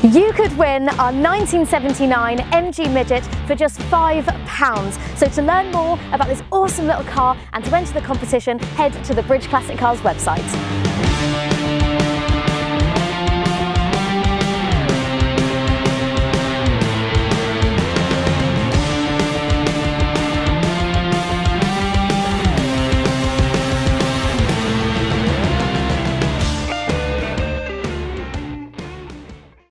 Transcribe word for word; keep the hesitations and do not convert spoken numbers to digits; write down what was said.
You could win our nineteen seventy-nine M G Midget for just five pounds. So to learn more about this awesome little car and to enter the competition, head to the Bridge Classic Cars website.